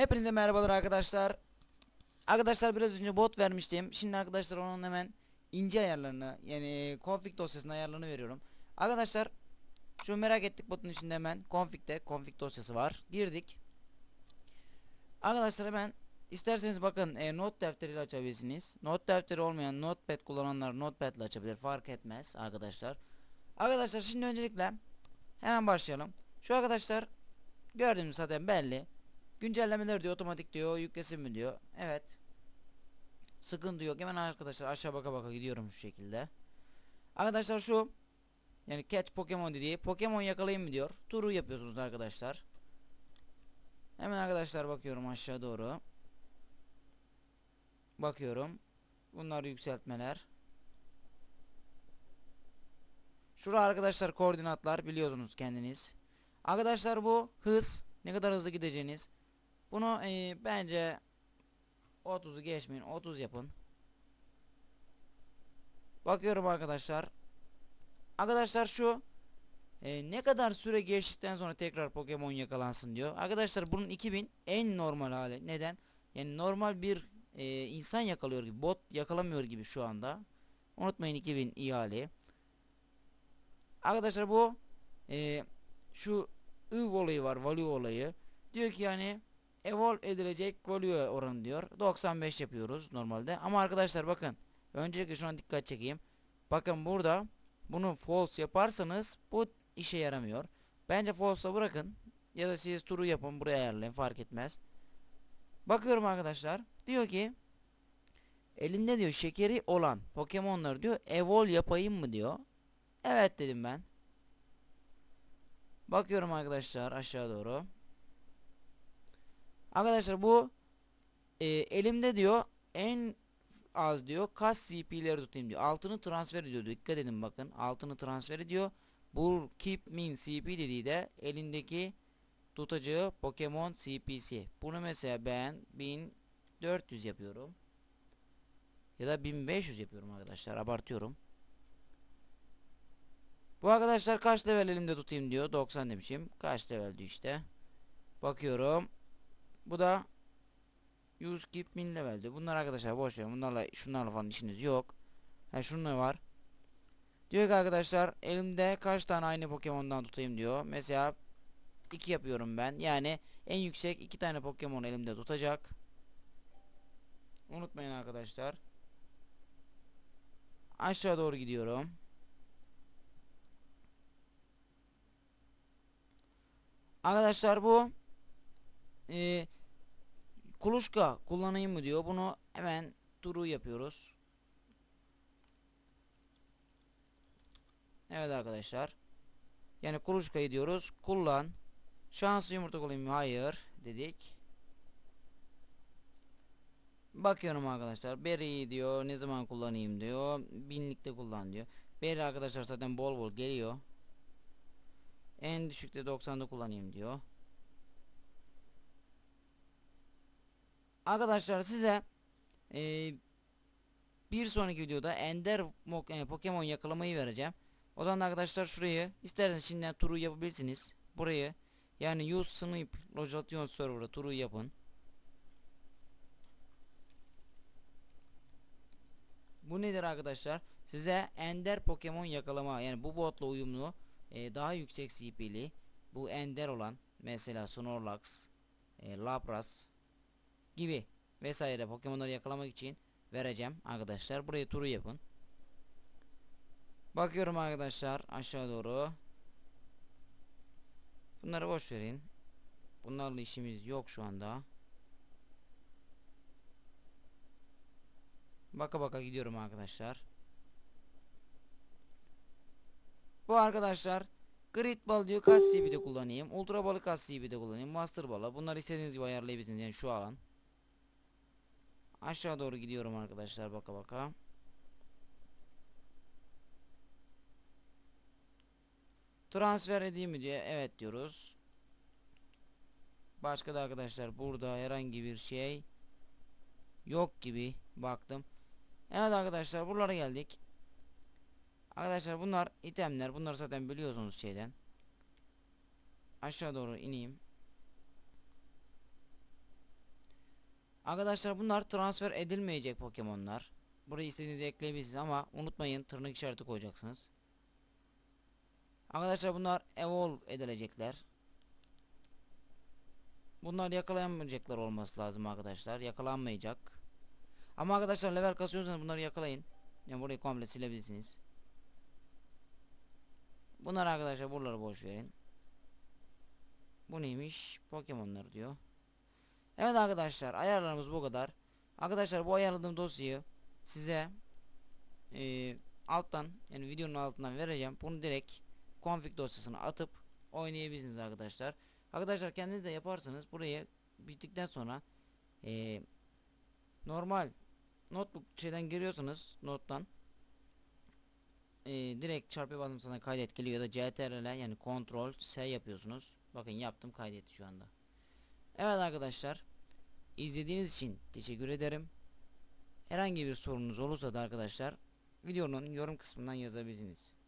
Hepinize merhabalar arkadaşlar. Arkadaşlar biraz önce bot vermiştim. Şimdi arkadaşlar onun hemen ince ayarlarını yani config dosyasının ayarlarını veriyorum. Arkadaşlar şu merak ettik botun içinde hemen config dosyası var. Girdik. Arkadaşlar hemen isterseniz bakın not defteriyle açabilirsiniz. Not defteri olmayan notepad kullananlar notepad ile açabilir, fark etmez arkadaşlar. Arkadaşlar şimdi öncelikle hemen başlayalım. Şu arkadaşlar gördüğünüz zaten belli. Güncellemeler diyor, otomatik diyor, yüklesin mi diyor. Evet. Sıkıntı yok. Hemen arkadaşlar aşağı baka baka gidiyorum şu şekilde. Arkadaşlar şu yani catch Pokemon dediği Pokemon yakalayayım mı diyor. Turu yapıyorsunuz arkadaşlar. Hemen arkadaşlar bakıyorum aşağı doğru. Bakıyorum. Bunlar yükseltmeler. Şurada arkadaşlar koordinatlar biliyorsunuz kendiniz. Arkadaşlar bu hız. Ne kadar hızlı gideceğiniz. Bunu bence 30'u geçmeyin. 30 yapın. Bakıyorum arkadaşlar. Arkadaşlar şu ne kadar süre geçtikten sonra tekrar Pokemon yakalansın diyor. Arkadaşlar bunun 2000 en normal hali. Neden? Yani normal bir insan yakalıyor gibi. Bot yakalamıyor gibi şu anda. Unutmayın 2000 iyi hali. Arkadaşlar bu şu olayı var. Value olayı. Diyor ki yani evolve edilecek value oranı diyor. 95 yapıyoruz normalde. Ama arkadaşlar bakın. Öncelikle şuna dikkat çekeyim. Bakın burada bunu false yaparsanız bu işe yaramıyor. Bence false'a bırakın. Ya da siz turu yapın, buraya ayarlayın, fark etmez. Bakıyorum arkadaşlar. Diyor ki elinde diyor şekeri olan Pokemon'ları diyor evolve yapayım mı diyor. Evet dedim ben. Bakıyorum arkadaşlar aşağı doğru. Arkadaşlar bu elimde diyor en az diyor kas CP'leri tutayım diyor. Altını transfer ediyor. Dikkat edin bakın. Altını transfer ediyor. Bu keep min CP dediği de elindeki tutacağı Pokemon CP'si. Bunu mesela ben 1400 yapıyorum. Ya da 1500 yapıyorum arkadaşlar. Abartıyorum. Bu arkadaşlar kaç level elimde tutayım diyor. 90 demişim. Kaç level diyor işte. Bakıyorum. Bu da 100 keep min level diyor. Bunlar arkadaşlar boş verin. Bunlarla şunlarla falan işiniz yok. Ha şunlar var. Diyor ki arkadaşlar elimde kaç tane aynı Pokemon'dan tutayım diyor. Mesela 2 yapıyorum ben. Yani en yüksek 2 tane Pokemon elimde tutacak. Unutmayın arkadaşlar. Aşağı doğru gidiyorum. Arkadaşlar bu kuluçka kullanayım mı diyor. Bunu hemen turu yapıyoruz. Evet arkadaşlar. Yani kuluçkayı diyoruz. Kullan. Şanslı yumurta kullanayım mı? Hayır dedik. Bakıyorum arkadaşlar. Berry diyor. Ne zaman kullanayım diyor. Binlikte kullan diyor. Berry arkadaşlar zaten bol bol geliyor. En düşükte 90'da kullanayım diyor. Arkadaşlar size bir sonraki videoda Ender Pokemon yakalamayı vereceğim. O zaman arkadaşlar şurayı isterseniz şimdiden turu yapabilirsiniz. Burayı yani use snipe localization server'a turu yapın. Bu nedir arkadaşlar? Size Ender Pokemon yakalama yani bu botla uyumlu daha yüksek CP'li bu Ender olan mesela Snorlax, Lapras gibi vesaire Pokemon'ları yakalamak için vereceğim arkadaşlar. Buraya turu yapın. Bakıyorum arkadaşlar aşağı doğru. Bunları boş verin. Bunlarla işimiz yok şu anda. Baka baka gidiyorum arkadaşlar. Bu arkadaşlar Grid Ball diyor kaç CP'de kullanayım. Ultra Ball'ı kaç CP'de kullanayım. Master Ball'a. Bunları istediğiniz gibi ayarlayabilirsiniz. Yani şu alan. Aşağı doğru gidiyorum arkadaşlar baka baka. Transfer edeyim mi diye evet diyoruz. Başka da arkadaşlar burada herhangi bir şey yok gibi baktım. Evet arkadaşlar buralara geldik. Arkadaşlar bunlar itemler. Bunları zaten biliyorsunuz şeyden. Aşağı doğru ineyim. Arkadaşlar bunlar transfer edilmeyecek Pokemon'lar. Burayı istediğinizi ekleyebilirsiniz ama unutmayın tırnak işareti koyacaksınız. Arkadaşlar bunlar evolve edilecekler. Bunlar yakalayamayacaklar olması lazım arkadaşlar. Yakalanmayacak. Ama arkadaşlar level kasıyorsanız bunları yakalayın. Yani burayı komple silebilirsiniz. Bunlar arkadaşlar buraları boş verin. Bu neymiş? Pokemon'lar diyor. Evet arkadaşlar ayarlarımız bu kadar. Arkadaşlar bu ayarladığım dosyayı size alttan yani videonun altından vereceğim. Bunu direkt config dosyasına atıp oynayabilirsiniz arkadaşlar. Arkadaşlar kendiniz de yaparsanız burayı bittikten sonra normal notebook şeyden giriyorsunuz nottan direkt çarpı basım sana kaydet geliyor ya da CTRL yani Ctrl S yapıyorsunuz. Bakın yaptım kaydetti şu anda. Evet arkadaşlar izlediğiniz için teşekkür ederim. Herhangi bir sorunuz olursa da arkadaşlar videonun yorum kısmından yazabilirsiniz.